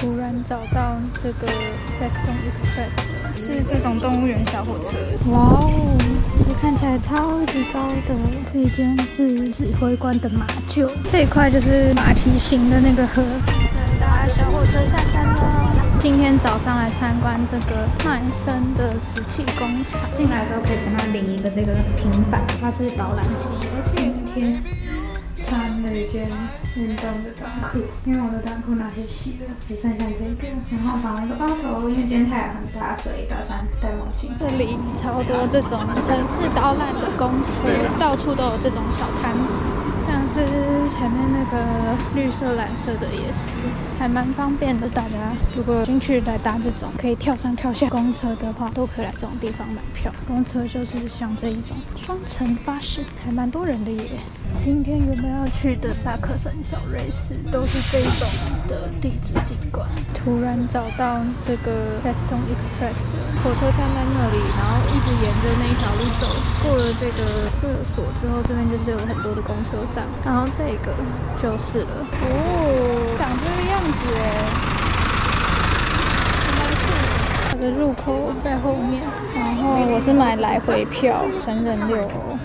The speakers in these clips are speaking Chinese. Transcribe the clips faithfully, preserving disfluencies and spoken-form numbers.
突然找到这个 Festung Express 了，是这种动物园小火车。哇哦，这看起来超级高的。这一间是指挥官的马厩，这一块就是马蹄形的那个河。现在搭小火车下山了。今天早上来参观这个曼森的瓷器工厂，进来的时候可以跟他领一个这个平板，它是导览机。今天穿了一件运动的短裤，因为我的短裤拿去洗了，只剩下这个。然后绑了一个包头，因为今天太阳很大，所以打算戴墨镜。这里超多这种城市导览的公车，到处都有这种小摊子，像是前面那个绿色、蓝色的也是，还蛮方便的。大家如果进去来搭这种可以跳上跳下公车的话，都可以来这种地方买票。公车就是像这一种双层巴士，还蛮多人的耶。今天有没有要去的萨克森小瑞士都是这一种的地质景观。突然找到这个 Festung Express 了，火车站在那里，然后一直沿着那一条路走，过了这个这个所之后，这边就是有很多的公车站，然后这个就是了。哦，长这个样子哎。它的入口在后面，然后我是买来回票，成人六欧。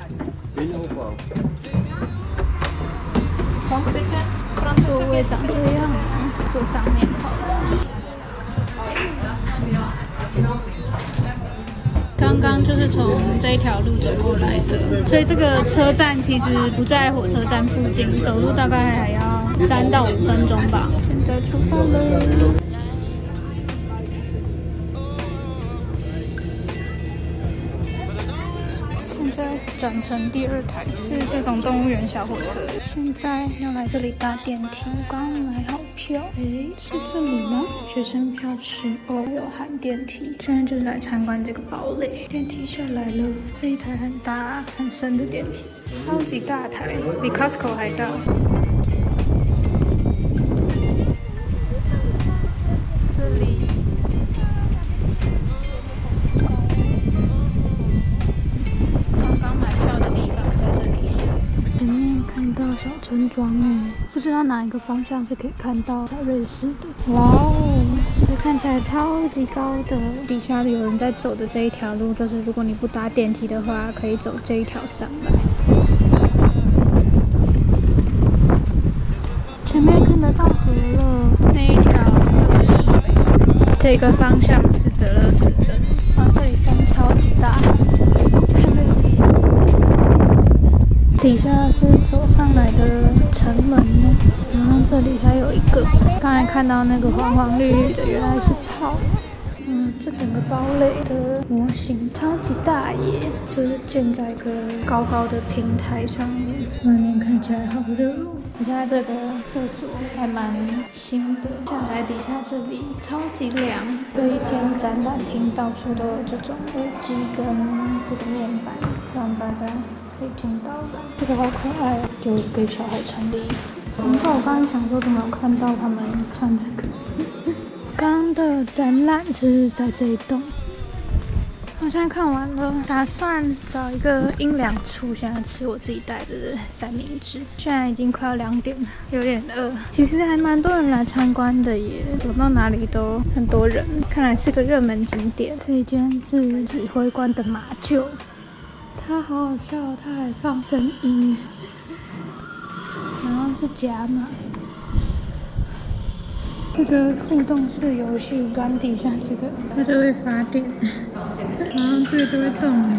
座位长这样啊，坐上面好了。刚刚就是从这一条路走过来的，所以这个车站其实不在火车站附近，走路大概还要三到五分钟吧。现在出发了。现在转乘第二台是这种动物园小火车，现在要来这里搭电梯。刚买好票，诶，是这里吗？学生票十欧，有含电梯。现在就是来参观这个堡垒。电梯下来了，这一台很大很深的电梯，超级大台，比 Costco 还大。这里。小村庄哎，不知道哪一个方向是可以看到小瑞士的。哇哦，这看起来超级高的。底下有人在走的这一条路，就是如果你不搭电梯的话，可以走这一条上来。前面看得到河了，那一条就是以北，这个方向是德勒斯登。哇，这里风超级大，看这个机子。底下是走上来的城门呢，然后这里还有一个，刚才看到那个黄黄绿绿的，原来是炮。嗯，这整个堡垒的模型超级大耶，就是建在一个高高的平台上面，外面看起来好热哦。而且它这个厕所还蛮新的，下来底下这里超级凉。这一间展览厅到处都有这种耳机跟这个面板，让大家可以听到的。这个好可爱哦，就给小孩穿的衣服。然后我刚才想说，怎么有看到他们穿这个？刚刚的展览是在这一栋。我现在看完了，打算找一个阴凉处，现在吃我自己带的三明治。现在已经快要两点了，有点饿。其实还蛮多人来参观的耶，走到哪里都很多人，看来是个热门景点。这一间是指挥官的马厩，它好好笑，它还放声音，然后是甲马。这个互动式游戏端底下这个，它就会发电，然后这个就会动了，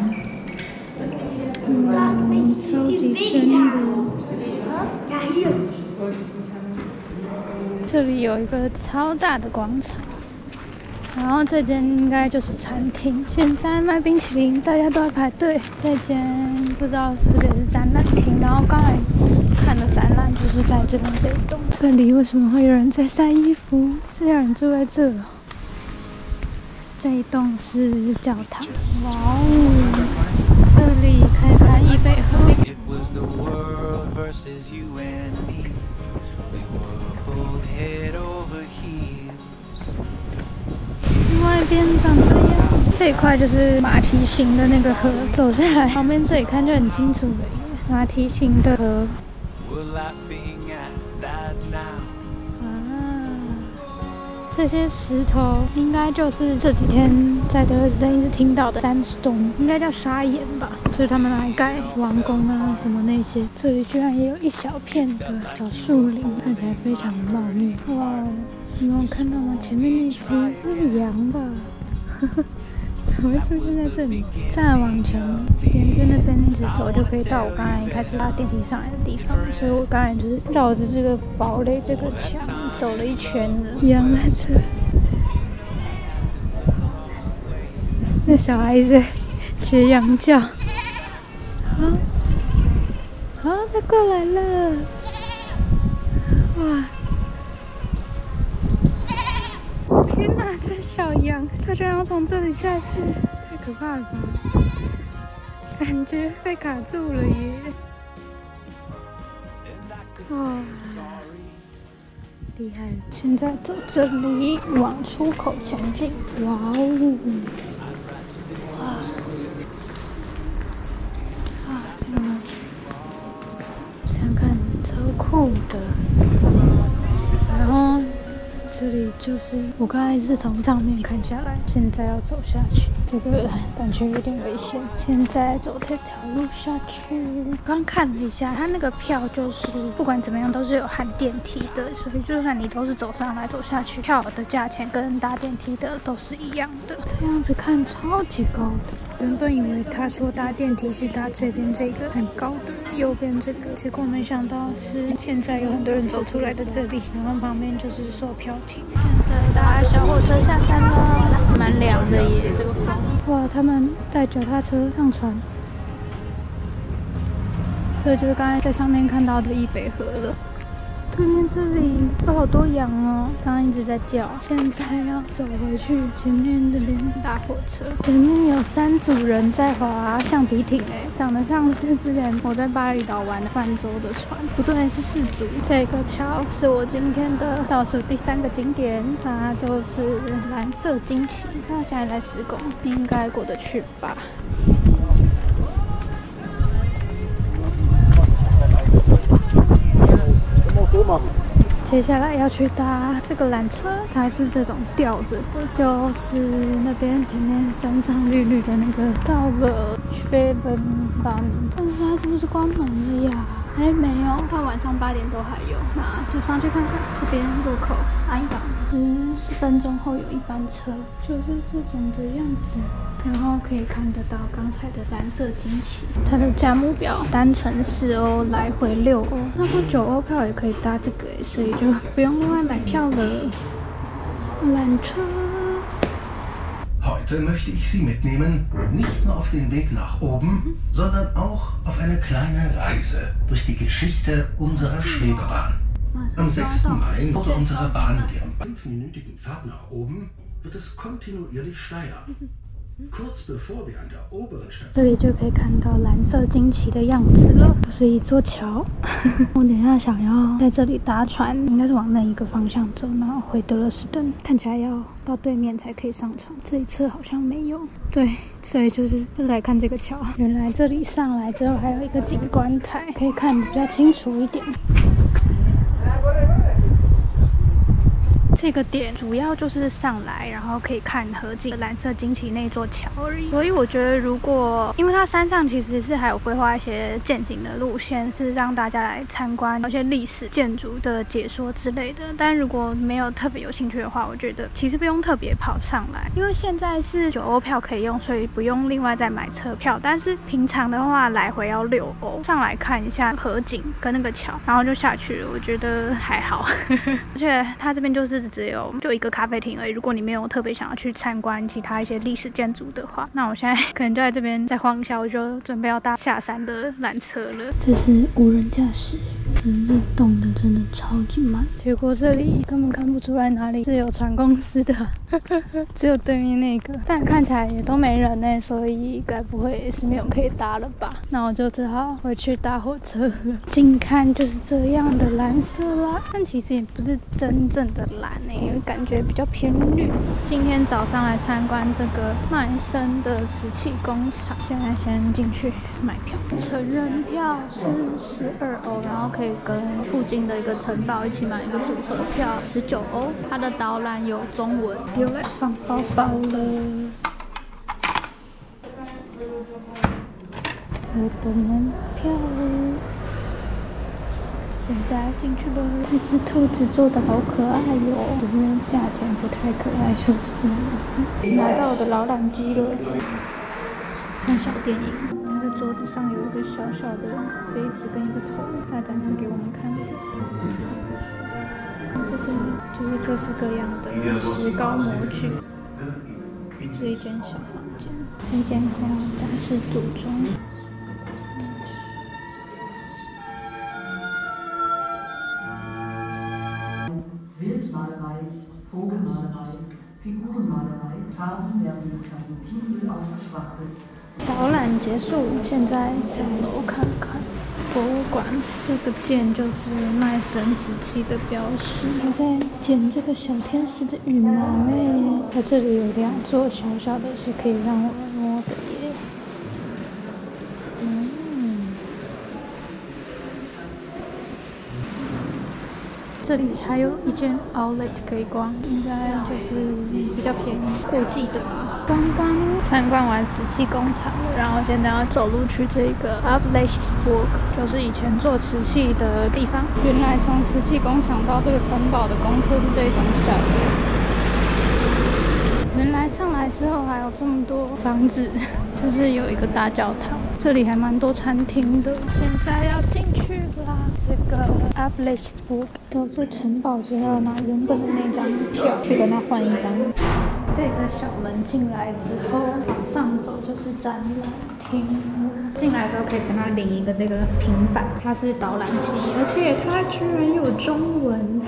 嗯，超级深的。这里有一个超大的广场，然后这间应该就是餐厅。现在卖冰淇淋，大家都在排队。这间不知道是不是也是展览厅，然后刚才看的展览就是在这边这一栋。这里为什么会有人在晒衣服？是有人住在这。这一栋是教堂。哇哦，这里可以看易贝河。另外一边长这样，这一块就是马蹄形的那个河，走下来旁边这里看就很清楚了。马蹄形的河。啊， 这些石头应该就是这几天在德勒斯登一直听到的sandstone，应该叫砂岩吧，所以他们来盖王宫啊什么那些。这里居然也有一小片的小树林，看起来非常茂密。哇，你们有看到吗？前面那只那是羊吧？怎么会出现在这里？再往前，沿着那边一直走，就可以到我刚才一开始搭电梯上来的地方。所以我刚才就是绕着这个堡垒这个墙走了一圈的。羊在这，那小孩子学羊叫。好，好，他过来了！哇！天哪，这小羊，它居然要从这里下去，太可怕了吧！感觉被卡住了耶！哇，厉害！现在走这里往出口前进。哇哦！哇！啊，这个这样看超酷的。然后。这里就是我刚才是从上面看下来，现在要走下去，这个感觉有点危险。现在走这条路下去，刚看了一下，它那个票就是不管怎么样都是有含电梯的，所以就算你都是走上来走下去，票的价钱跟搭电梯的都是一样的。这样子看超级高的，原本以为他说搭电梯是搭这边这个很高的右边这个，结果没想到是现在有很多人走出来的这里，然后旁边就是售票。现在搭小火车下山了，蛮凉的耶，这个风。哇，他们带脚踏车上船，这就是刚才在上面看到的易北河了。对面这里有好多羊哦，刚刚一直在叫，现在要走回去前面这边搭火车。前面有三组人在划橡皮艇，哎，长得像是之前我在巴厘岛玩的泛舟的船，不对，是四组。这个桥是我今天的倒数第三个景点，它就是蓝色旌旗，它现在在施工，应该过得去吧。接下来要去搭这个缆车，它是这种吊着的，就是那边前面山上绿绿的那个，到了雪本班，但是它是不是关门了呀？还没有，到晚上八点都还有，那就上去看看。这边入口安港，十分钟后有一班车，就是这种的样子。然后可以看得到刚才的蓝色旌旗，它的价目表单程四欧，来回六欧。他说九欧票也可以搭这个，所以就不用另外买票了。缆车。 Heute möchte ich Sie mitnehmen, nicht nur auf den Weg nach oben, sondern auch auf eine kleine Reise durch die Geschichte unserer Schwebebahn. Am sechsten Mai wurde unsere Bahn mit ihrem fünfminütigen Fahrt nach oben, wird es kontinuierlich steiler. 这里就可以看到蓝色旌旗的样子了，这是一座桥。我等一下想要在这里搭船，应该是往那一个方向走，然后回德勒斯登。看起来要到对面才可以上船，这一侧好像没有。对，所以就是就是来看这个桥。原来这里上来之后还有一个景观台，可以看得比较清楚一点。这个点主要就是上来，然后可以看河景蓝色旌旗那座桥而已。所以我觉得，如果因为它山上其实是还有规划一些健行的路线，是让大家来参观有些历史建筑的解说之类的。但如果没有特别有兴趣的话，我觉得其实不用特别跑上来，因为现在是九欧票可以用，所以不用另外再买车票。但是平常的话，来回要六欧。上来看一下河景跟那个桥，然后就下去了。我觉得还好，而且它这边就是。只有就一个咖啡厅而已。如果你没有特别想要去参观其他一些历史建筑的话，那我现在可能就在这边再晃一下，我就准备要搭下山的缆车了。这是无人驾驶，真的动的真的超级慢。结果这里根本看不出来哪里是有船公司的，只有对面那个，但看起来也都没人呢，所以该不会也是没有可以搭了吧？那我就只好回去搭火车了。近看就是这样的蓝色啦，但其实也不是真正的蓝。感觉比较偏绿。今天早上来参观这个麦森的瓷器工厂，现在先进去买票。成人票是十二欧，然后可以以跟附近的一个城堡一起买一个组合票，十九欧。它的导览有中文，又来放包包了。我的门票，现在进去了。这只兔子做的好可爱哟，只是价钱不太可爱就是了。拿到我的导览机了，看小电影。它的桌子上有一个小小的杯子跟一个头，是要展示给我们看的。这些就是各式各样的石膏模具。这一间小房间，这一间是要展示组装。 Wildmalerei, Vogelmalerei, Figurenmalerei, Farben werden mit Terpentinöl aufgeschwachtet. 导览结束，现在上楼看看博物馆。这个剑就是卖神石器的标识。我在剪这个小天使的羽毛诶，它这里有两座小小的，是可以让我们摸的耶。嗯。这里还有一间 outlet 可以逛，应该就是比较便宜，过季的吧。刚刚参观完瓷器工厂了，然后现在要走路去这个 Ablechtsburg， 就是以前做瓷器的地方。原来从瓷器工厂到这个城堡的公车是这种小的。原来上来之后还有这么多房子，就是有一个大教堂，这里还蛮多餐厅的。现在要进去啦，这个 Ablechtsburg 到这城堡之后拿原本的那张票去跟他换一张。这个小门进来之后往上走就是展览厅，进来的时候可以跟他领一个这个平板，它是导览机，而且它居然有中文。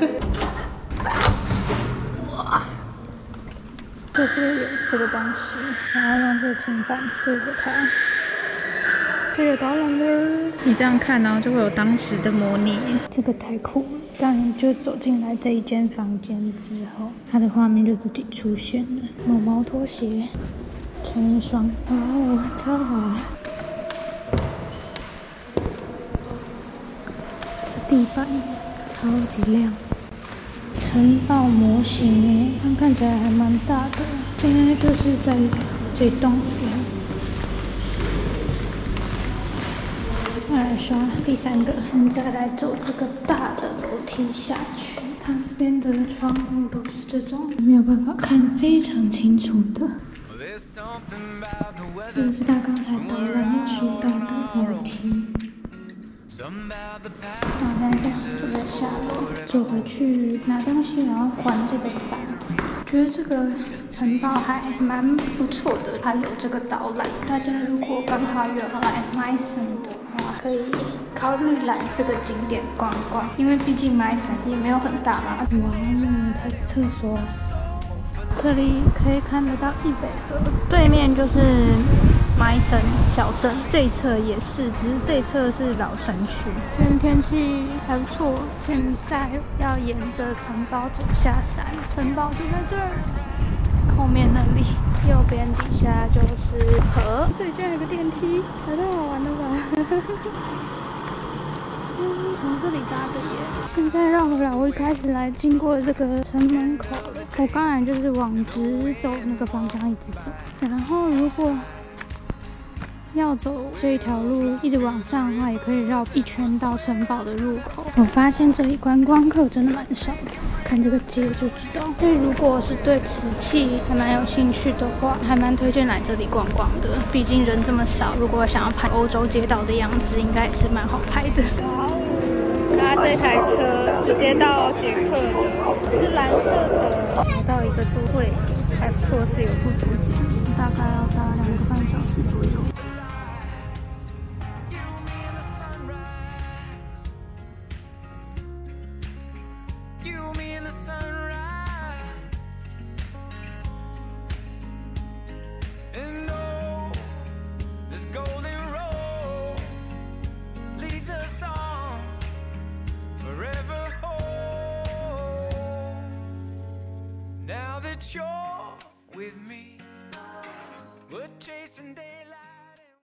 哇！就是有这个东西，然后用这个平板对着它，对着导览了。你这样看，然后就会有当时的模拟，这个太酷了。当你就走进来这一间房间之后，它的画面就自己出现了。毛毛拖鞋，成双，哇哦，超好！这地板超级亮。城堡模型诶，它看起来还蛮大的。现在就是在这栋里面。再来刷第三个，现在来走这个大的楼梯下去。它这边的窗户都是这种没有办法看非常清楚的。这是他刚才导览有说到的楼梯。然后现在这样就在下楼，走回去拿东西，然后还这个板子。觉得这个城堡还蛮不错的，它有这个导览。大家如果刚好有来 Meissen 的话，可以考虑来这个景点逛一逛，因为毕竟 Meissen 也没有很大嘛。哇，它的厕所，这里可以看得到易北河，对面就是 Meissen 小镇，这一侧也是，只是这一侧是老城区。今天天气还不错，现在要沿着城堡走下山，城堡就在这儿，后面那里，右边底下就是河。这里居然有个电梯，还太好玩了吧！从这里搭的耶。现在绕回来，我一开始来经过这个城门口了，我刚才就是往直走那个方向一直走，然后如果要走这一条路一直往上的话，也可以绕一圈到城堡的入口。我发现这里观光客真的蛮少的，看这个街就知道。所以如果是对瓷器还蛮有兴趣的话，还蛮推荐来这里逛逛的。毕竟人这么少，如果想要拍欧洲街道的样子，应该也是蛮好拍的。哇哦，搭这台车直接到捷克的，是蓝色的。找到一个座位，还不错，是有付租金，大概要搭两个半小时左右。 Now that you're with me, we're chasing days.